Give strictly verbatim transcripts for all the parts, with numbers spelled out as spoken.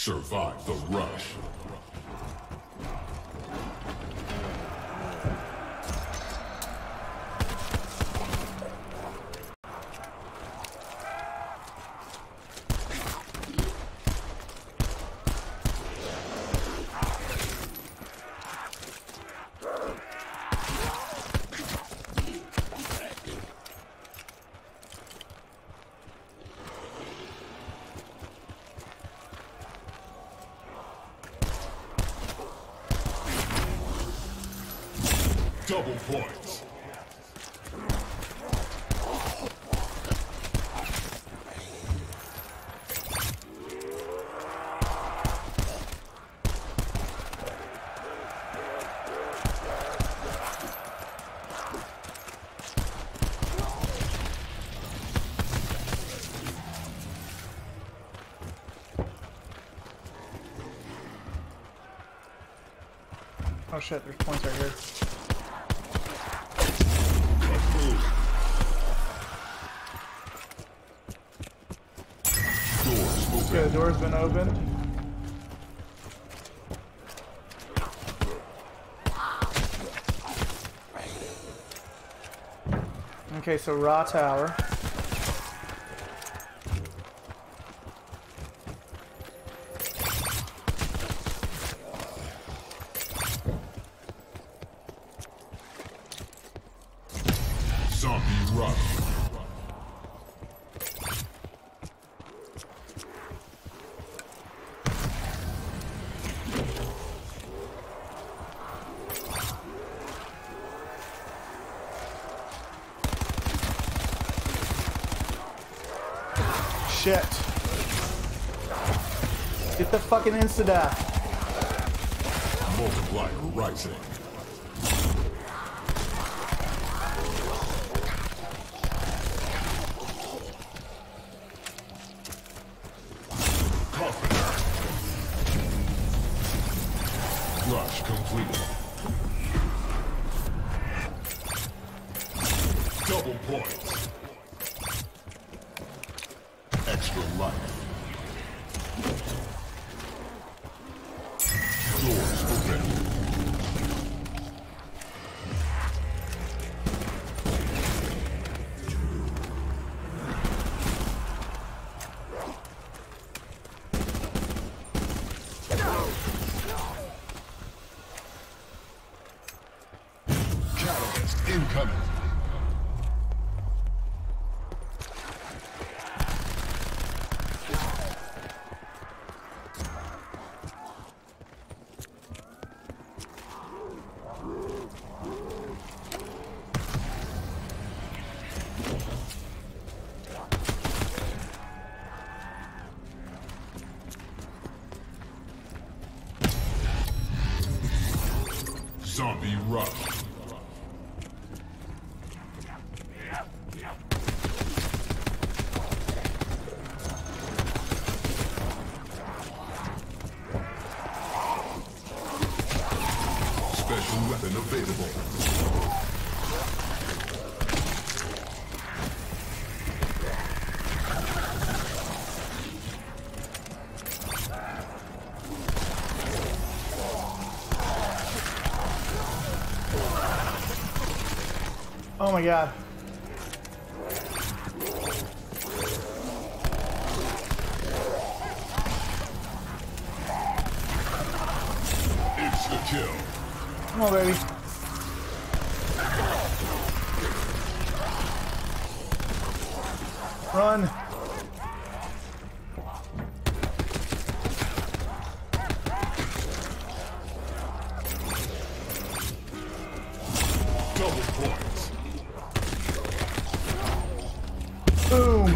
Survive the rush. Double points. Oh shit, there's points right here. Okay, the door's been opened. Okay, so raw tower. Zombie rush. Shit. Get the fucking insta-death. Multiplier rising. Rush completed. Double points. Extra life. Doors open. Catalyst incoming. Zombie rush. Special weapon available. Oh my god. It's the kill. Come on, baby. Run. Double points. Boom.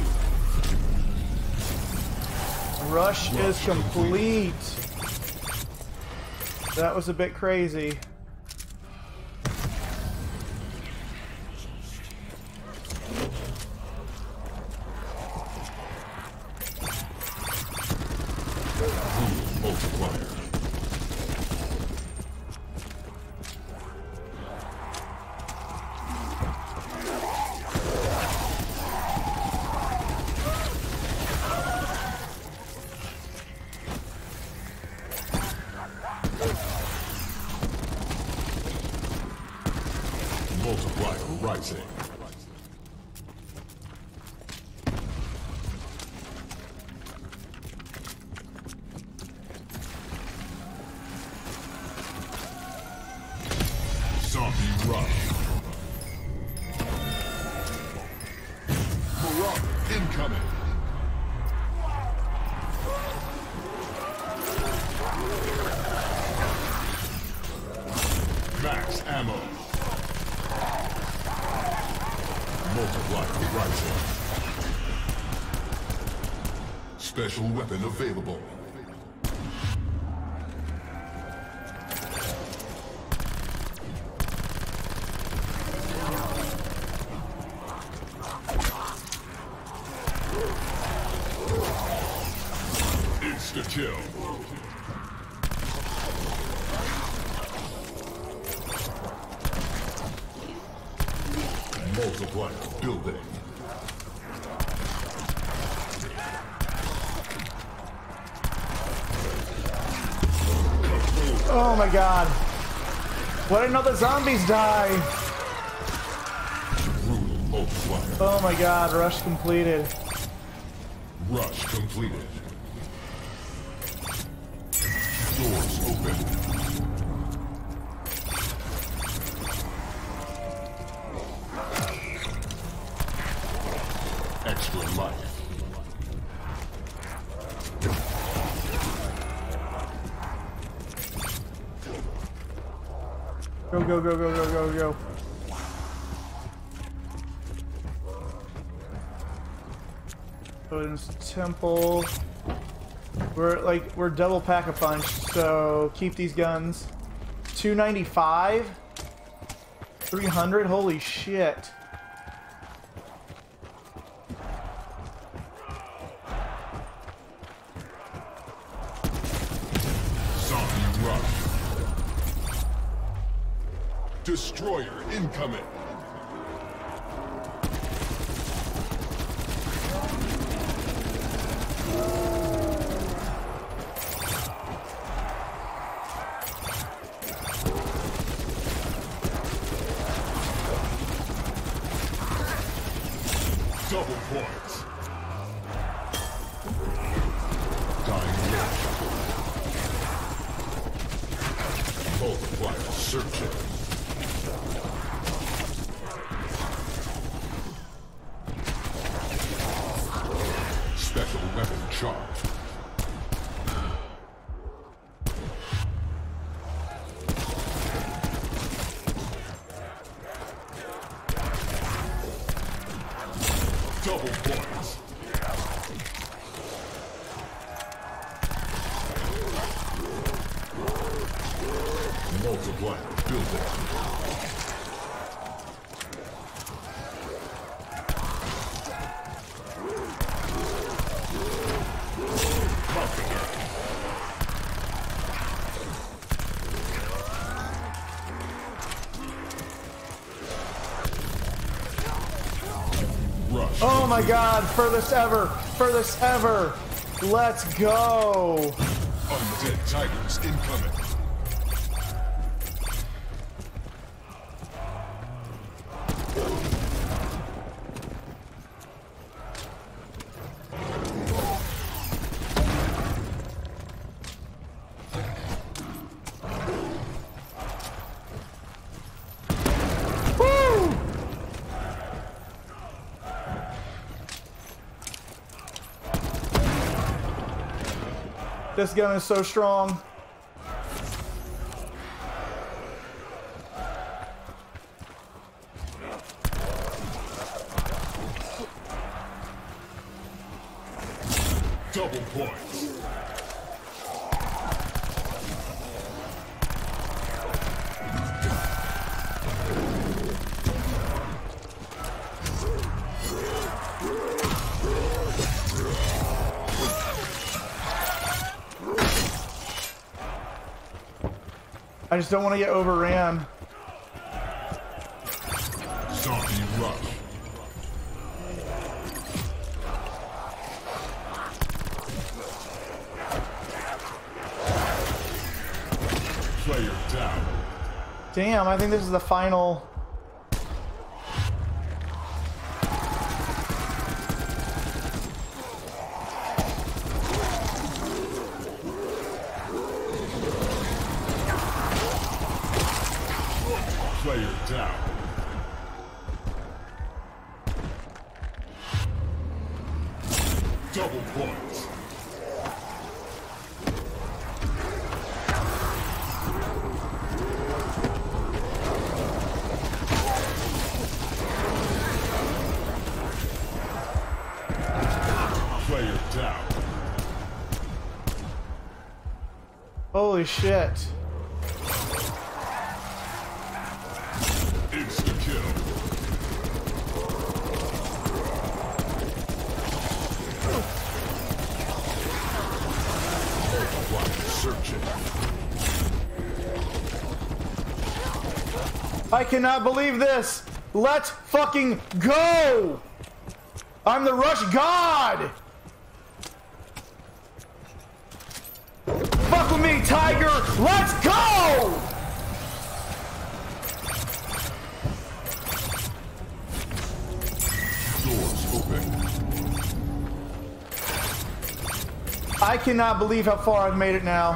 Rush is complete. That was a bit crazy. Multiplier. rising. Zombie rush. Marauder incoming. Max ammo. Multiply rising. Special weapon available. Insta kill. Multiplier building. Oh my god. Why didn't all the zombies die? Brutal multiplier. Oh my god, rush completed. Rush completed. Doors open. Extra life. Go, go, go, go, go, go, go. Odin's Temple. We're like, we're double pack a punch, so keep these guns. two ninety-five? three hundred? Holy shit. Zombie rush. Destroyer incoming. Double points. Dying rush. Multiplier searching. Special weapon charge. Double points. Multiplier building. Rush. Oh my god, furthest ever, furthest ever. Let's go. Undead tigers incoming. Woo! This gun is so strong. Double points. I just don't want to get overran. Zombie rush. Player down. Damn, I think this is the final. down. Double points. Player down. Holy shit. Insta kill. Searching. I cannot believe this. Let's fucking go. I'm the rush god. Fuck with me, Tiger. Let's go. Doors open. I cannot believe how far I've made it now.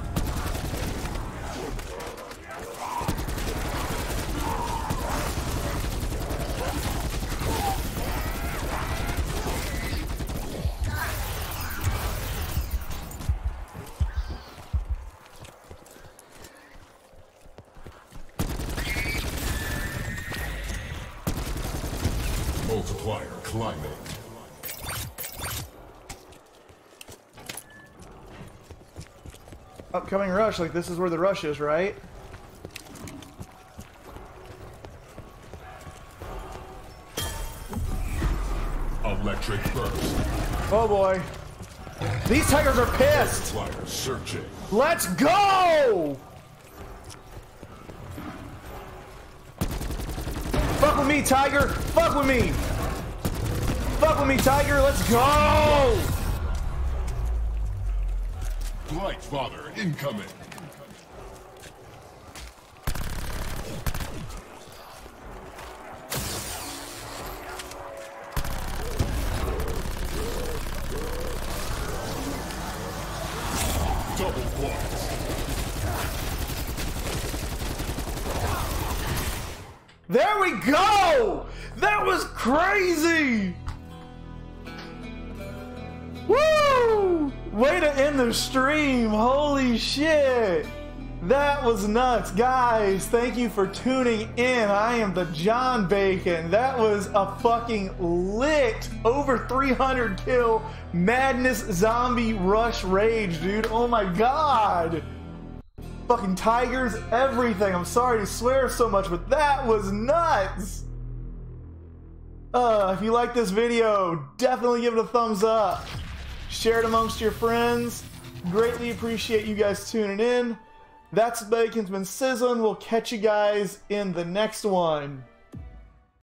Multiplier climbing. Upcoming rush, like this is where the rush is, right? Electric burst. Oh boy. These tigers are pissed. Multiplier searching. Let's go! Fuck with me, Tiger! Fuck with me! Fuck with me, Tiger! Let's go! Blight Father incoming. Double points. There we go! That was crazy! Woo! Way to end the stream. Holy shit. That was nuts. Guys, thank you for tuning in. I am the John Bacon. That was a fucking lit over three hundred kill madness zombie rush rage, dude. Oh my god. Fucking tigers, everything. I'm sorry to swear so much, but that was nuts. Uh, if you like this video, definitely give it a thumbs up. Share it amongst your friends. Greatly appreciate you guys tuning in. That's Bacon's been sizzling. We'll catch you guys in the next one.